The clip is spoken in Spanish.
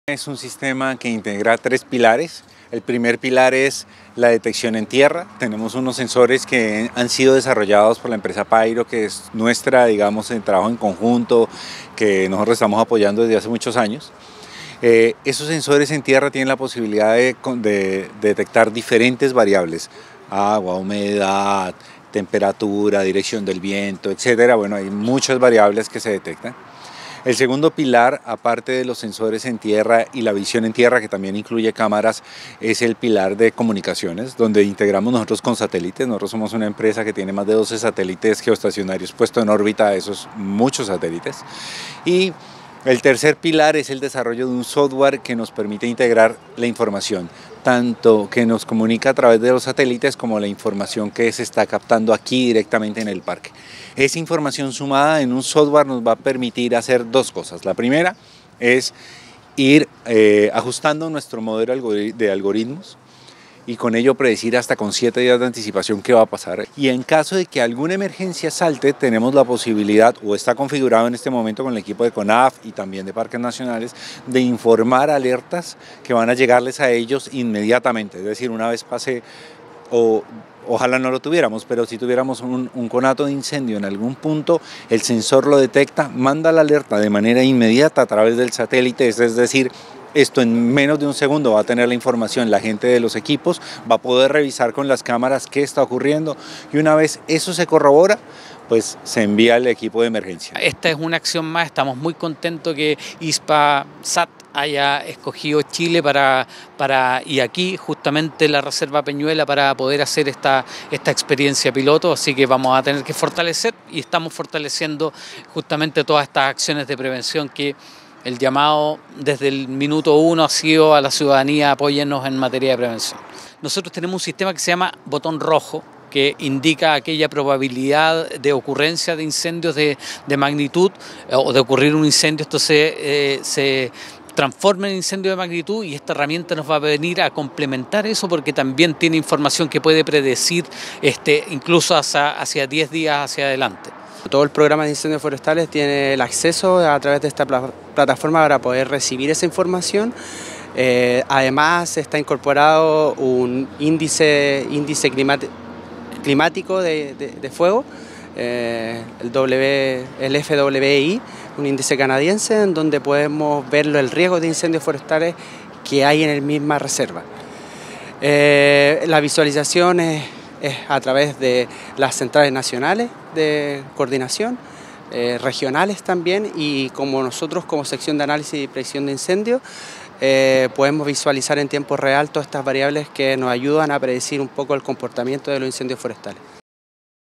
Es un sistema que integra tres pilares. El primer pilar es la detección en tierra. Tenemos unos sensores que han sido desarrollados por la empresa Pyro, que es nuestra, digamos, en trabajo en conjunto, que nosotros estamos apoyando desde hace muchos años. Esos sensores en tierra tienen la posibilidad de detectar diferentes variables: agua, humedad, temperatura, dirección del viento, etcétera. Bueno, hay muchas variables que se detectan. El segundo pilar, aparte de los sensores en tierra y la visión en tierra, que también incluye cámaras, es el pilar de comunicaciones, donde integramos nosotros con satélites. Nosotros somos una empresa que tiene más de 12 satélites geoestacionarios puestos en órbita, esos muchos satélites. Y el tercer pilar es el desarrollo de un software que nos permite integrar la información, tanto que nos comunica a través de los satélites como la información que se está captando aquí directamente en el parque. Esa información sumada en un software nos va a permitir hacer dos cosas. La primera es ir ajustando nuestro modelo de algoritmos y con ello predecir hasta con 7 días de anticipación qué va a pasar. Y en caso de que alguna emergencia salte, tenemos la posibilidad, o está configurado en este momento con el equipo de CONAF y también de Parques Nacionales, de informar alertas que van a llegarles a ellos inmediatamente. Es decir, una vez pase, ojalá no lo tuviéramos, pero si tuviéramos un conato de incendio en algún punto, el sensor lo detecta, manda la alerta de manera inmediata a través del satélite, es decir, esto en menos de un segundo va a tener la información la gente de los equipos, va a poder revisar con las cámaras qué está ocurriendo y una vez eso se corrobora, pues se envía al equipo de emergencia. Esta es una acción más, estamos muy contentos que Hispasat haya escogido Chile y aquí justamente la Reserva Peñuela para poder hacer esta experiencia piloto, así que vamos a tener que fortalecer y estamos fortaleciendo justamente todas estas acciones de prevención que el llamado desde el minuto 1 ha sido a la ciudadanía: apóyennos en materia de prevención. Nosotros tenemos un sistema que se llama botón rojo, que indica aquella probabilidad de ocurrencia de incendios de magnitud o de ocurrir un incendio. Esto se transforma en incendio de magnitud y esta herramienta nos va a venir a complementar eso porque también tiene información que puede predecir incluso hacia 10 días hacia adelante. Todo el programa de incendios forestales tiene el acceso a través de esta plataforma para poder recibir esa información. Además está incorporado un índice climático de fuego, el FWI, un índice canadiense en donde podemos ver el riesgo de incendios forestales que hay en la misma reserva. La visualización es a través de las centrales nacionales de coordinación, regionales también, y como nosotros como sección de análisis y predicción de incendios podemos visualizar en tiempo real todas estas variables que nos ayudan a predecir un poco el comportamiento de los incendios forestales.